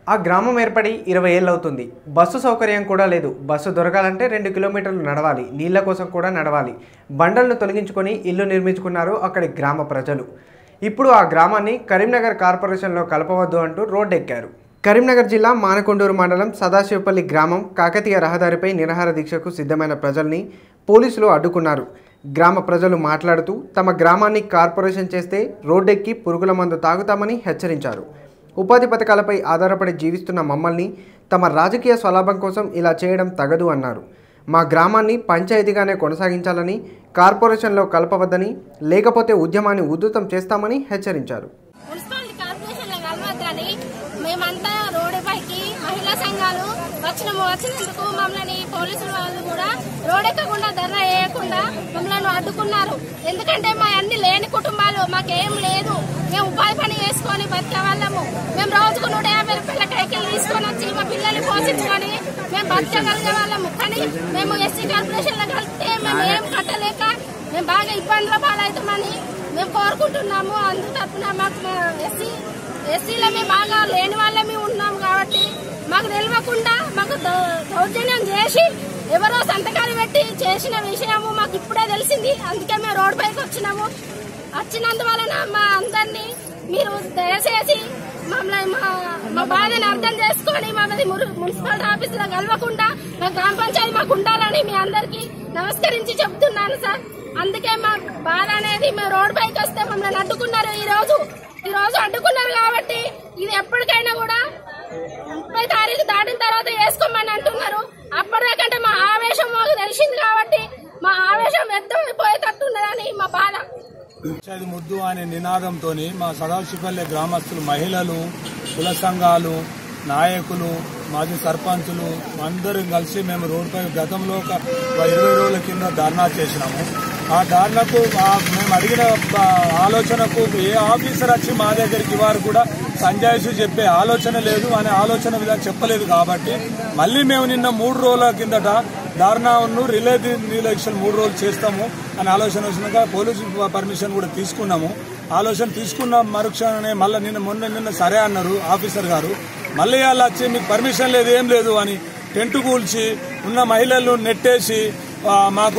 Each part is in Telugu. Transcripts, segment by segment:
ఆ గ్రామం ఏర్పడి 20 ఏళ్ళు అవుతుంది. బస్సు సౌకర్యం కూడా లేదు. బస్సు దొరకాలంటే 2 కిలోమీటర్లు నడవాలి. నీళ్ల కోసం కూడా నడవాలి. బండలను తొలగించుకొని ఇల్లు నిర్మించుకున్నారు అక్కడి గ్రామ ప్రజలు. ఇప్పుడు ఆ గ్రామాన్ని కరీంనగర్ కార్పొరేషన్లో కలపవద్దు అంటూ రోడ్డెక్కారు. కరీంనగర్ జిల్లా మానకొండూరు మండలం సదాశివపల్లి గ్రామం కాకతీయ రహదారిపై నిరాహార దీక్షకు సిద్ధమైన ప్రజల్ని పోలీసులు అడ్డుకున్నారు. గ్రామ ప్రజలు మాట్లాడుతూ తమ గ్రామాన్ని కార్పొరేషన్ చేస్తే రోడ్డెక్కి పురుగుల మందు తాగుతామని హెచ్చరించారు. ఉపాధి పథకాలపై ఆధారపడి జీవిస్తున్న మమ్మల్ని తమ రాజకీయ స్వలాభం కోసం ఇలా చేయడం తగదు అన్నారు. మా గ్రామాన్ని పంచాయతీగానే కొనసాగించాలని, కార్పొరేషన్లో కలపవద్దని, లేకపోతే ఉద్యమాన్ని ఉధృతం చేస్తామని హెచ్చరించారు. మేమంతా రోడ్డుపైకి మహిళా సంఘాలు వచ్చినందుకు మమ్మల్ని పోలీసులు వాళ్ళు కూడా రోడ్డెక్కకుండా ధర్నా వేయకుండా మమ్మల్ని అడ్డుకున్నారు. ఎందుకంటే మా అన్ని లేని కుటుంబాలు, మాకేం లేదు, మేము ఉపాధి పని చేసుకొని బతికే వాళ్ళము. మేము రోజుకు 150 రూపాయల కైకిలు తీసుకొని వచ్చి మా పిల్లల్ని పోషించుకొని మేము బతకగలిగే వాళ్ళము. కానీ మేము ఎస్సీ కార్పొరేషన్ లో కలిపితే మేము ఏం కట్టలేక మేము బాగా ఇబ్బందుల పాలవుతామని మేము కోరుకుంటున్నాము. అందు తరఫున మాకు ఎస్సీలో మేము బాగా లేని వాళ్ళమే ఉన్నాము కాబట్టి మాకు తెలియకుండా మాకు దౌర్జన్యం చేసి ఎవరో సంతకాలు పెట్టి చేసిన విషయము మాకు ఇప్పుడే తెలిసింది. అందుకే మేము రోడ్డు పైకి వచ్చినందువలన మా అందరినీ మీరు దయచేసి మమ్మల్ని మా బాధని అర్థం చేసుకొని మమ్మల్ని మున్సిపల్ ఆఫీసులో కలవకుండా మా గ్రామ పంచాయతీ మాకు ఉండాలని మీ అందరికీ నమస్కరించి చెప్తున్నాను సార్. అందుకే మా బాధ అనేది మేము రోడ్డు పైకి వస్తే మమ్మల్ని అడ్డుకున్నారు. ఈ రోజు అడ్డుకున్నారు కాబట్టి ఇది ఎప్పటికైనా కూడా 30 తారీఖు దాటిన తర్వాత వేసుకోమని అంటున్నారు. అప్పటిదాకంటే మా ఆవేశం మాకు తెలిసింది కాబట్టి మా ఆవేశం వ్యర్థమైపోయేటట్టున్నదని మా బాధ. ముద్దు అనే నినాదంతో మా సదాశివపల్లి గ్రామస్తులు, మహిళలు, కుల సంఘాలు, నాయకులు, మాజీ సర్పంచులు అందరం కలిసి మేము రోడ్డుపై గతంలో ఒక 20 రోజుల కింద ధర్నా చేసినాము. ఆ ధర్నాకు మేము అడిగిన ఆలోచనకు ఏ ఆఫీసర్ వచ్చి మా దగ్గరికి వారు కూడా సంజాయిషి చెప్పే ఆలోచన లేదు అనే ఆలోచన విధానం చెప్పలేదు. కాబట్టి మళ్ళీ మేము నిన్న 3 రోజుల కిందట ధర్నాను రిలే ఎలక్షన్ 3 రోజులు చేస్తాము అని ఆలోచన వచ్చినాక పోలీసు పర్మిషన్ కూడా తీసుకున్నాము. ఆలోచన తీసుకున్న మరుక్షణమే మళ్ళీ నిన్న సరే అన్నారు ఆఫీసర్ గారు. మళ్ళీ వాళ్ళు వచ్చి మీకు పర్మిషన్ లేదు, ఏం లేదు అని టెంట్ కూల్చి ఉన్న మహిళలను నెట్టేసి మాకు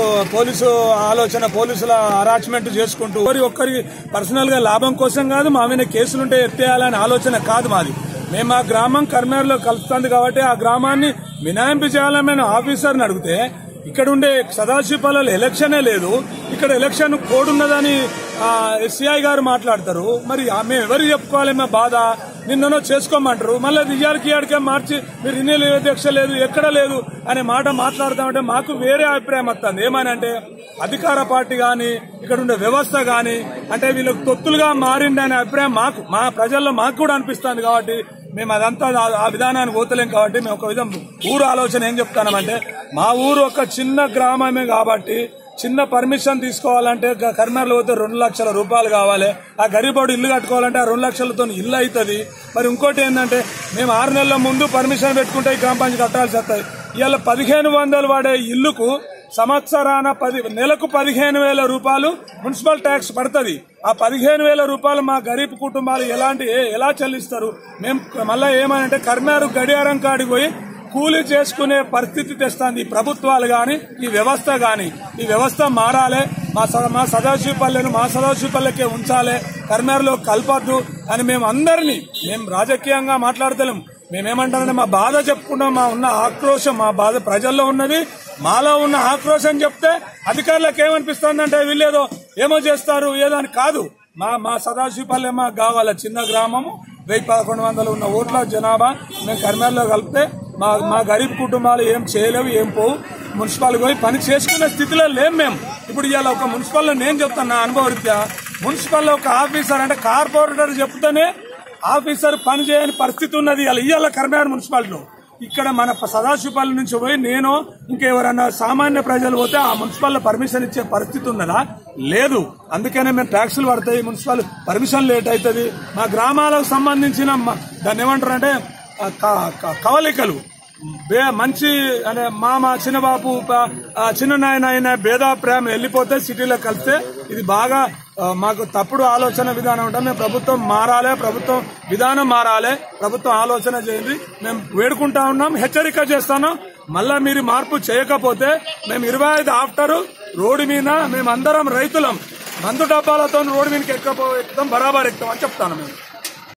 పోలీసుల హరాస్మెంట్ చేసుకుంటూ ఒక్కరికి పర్సనల్ గా లాభం కోసం కాదు, మా మీద కేసులుంటే ఎత్తేయాలనే ఆలోచన కాదు మాది. మేము ఆ గ్రామం కరీంనగర్లో కలుపుతుంది కాబట్టి ఆ గ్రామాన్ని మినహాయింపు చేయాలని ఆఫీసర్ని అడిగితే ఇక్కడ ఉండే సదాశివపల్లిలో ఎలక్షనే లేదు, ఇక్కడ ఎలక్షన్ కోడ్ ఉన్నదని ఎస్సీఐ గారు మాట్లాడతారు. మరి మేము ఎవరికి చెప్పుకోవాలి మా బాధ? నిన్ననో చేసుకోమంటారు, మళ్ళీ ఇయ్యాడికే మార్చి మీరు ఇన్ని దీక్ష లేదు, ఎక్కడ లేదు అనే మాట మాట్లాడతామంటే మాకు వేరే అభిప్రాయం వస్తుంది. ఏమనంటే అధికార పార్టీ గాని ఇక్కడ ఉండే వ్యవస్థ గాని అంటే వీళ్ళకి తొత్తులుగా మారింది అనే అభిప్రాయం మా ప్రజల్లో మాకు కూడా అనిపిస్తుంది. కాబట్టి మేము అదంతా ఆ విధానాన్ని పోతలేం. కాబట్టి మేము ఒక విధం ఊరు ఆలోచన ఏం చెప్తామంటే మా ఊరు ఒక చిన్న గ్రామమే కాబట్టి చిన్న పర్మిషన్ తీసుకోవాలంటే కరీంనగర్లో పోతే 2 లక్షల రూపాయలు కావాలి. ఆ గరీబోడు ఇల్లు కట్టుకోవాలంటే ఆ 2 లక్షలతో ఇల్లు అవుతుంది. మరి ఇంకోటి ఏంటంటే మేము 6 నెలల ముందు పర్మిషన్ పెట్టుకుంటే ఈ గ్రామ పంచాయతీ కట్టాల్సి వస్తాయి. ఇవాళ 1500 వాడే ఇల్లుకు సంవత్సరాన నెలకు 15,000 రూపాయలు మున్సిపల్ ట్యాక్స్ పడుతుంది. ఆ 15,000 రూపాయలు మా గరీబ్ కుటుంబాలు ఎలా చెల్లిస్తారు? మేము మళ్ళా ఏమనంటే కరీంనగర్ గడియారం కాడికి పోయి కూలీ చేసుకునే పరిస్థితి తెస్తుంది ఈ ప్రభుత్వాలు గాని, ఈ వ్యవస్థ గాని. ఈ వ్యవస్థ మారాలి, మా సదాశివపల్లికే ఉంచాలి, కరీంనగర్లో కలపద్దు అని మేము అందరినీ రాజకీయంగా మాట్లాడతలేము. మేమేమంటామంటే మా బాధ చెప్పుకున్నాం, మా ఉన్న ఆక్రోశం, మా బాధ ప్రజల్లో ఉన్నది, మాలో ఉన్న ఆక్రోశం చెప్తే అధికారులకు ఏమనిపిస్తుందంటే వీళ్ళేదో ఏమో చేస్తారు ఏదో అని కాదు. మా సదాశివపల్లి మాకు కావాలి చిన్న గ్రామము, 1100 ఉన్న ఓట్ల జనాభా మేము కరీంనగర్లో కలిపితే మా గరీబ్ కుటుంబాలు ఏం చేయలేవు, ఏం పోవు. మున్సిపల్ పోయి పని చేసుకునే స్థితిలో లేం మేము. ఇప్పుడు ఇవాళ ఒక మున్సిపల్లో నేను చెప్తాను నా అనుభవరీత్యా, మున్సిపల్లో ఒక ఆఫీసర్ అంటే కార్పొరేటర్ చెప్తేనే ఆఫీసర్ పని చేయని పరిస్థితి ఉన్నది ఇవాళ కరీంనగర్ మున్సిపాలిటీలో. ఇక్కడ మన సదాశివపల్లి నుంచి పోయి నేను ఇంకెవరన్నా సామాన్య ప్రజలు పోతే ఆ మున్సిపల్ పర్మిషన్ ఇచ్చే పరిస్థితి ఉన్నదా? లేదు. అందుకనే మేము ట్యాక్సులు పడతాయి, మున్సిపల్ పర్మిషన్ లేట్ అవుతుంది. మా గ్రామాలకు సంబంధించిన దాన్ని ఏమంటారంటే కవలికలు మంచి అనే మామ చిన్నబాబు చిన్న నాయన అయిన భేదాభిప్రాయం వెళ్ళిపోతే సిటీలో కలిస్తే ఇది బాగా మాకు తప్పుడు ఆలోచన విధానం ఉంటుంది. మేము ప్రభుత్వం మారాలి, ప్రభుత్వం విధానం మారాలి, ప్రభుత్వం ఆలోచన చేయండి. మేము వేడుకుంటా ఉన్నాం, హెచ్చరిక చేస్తాను. మళ్ళా మీరు మార్పు చేయకపోతే మేము 25 ఆఫ్టర్ రోడ్డు మీద మేమందరం రైతులం మందు డబ్బాలతో రోడ్డు మీదకి ఎక్కుతాం, బరాబర్ ఎక్కుతాం అని చెప్తాను మేము.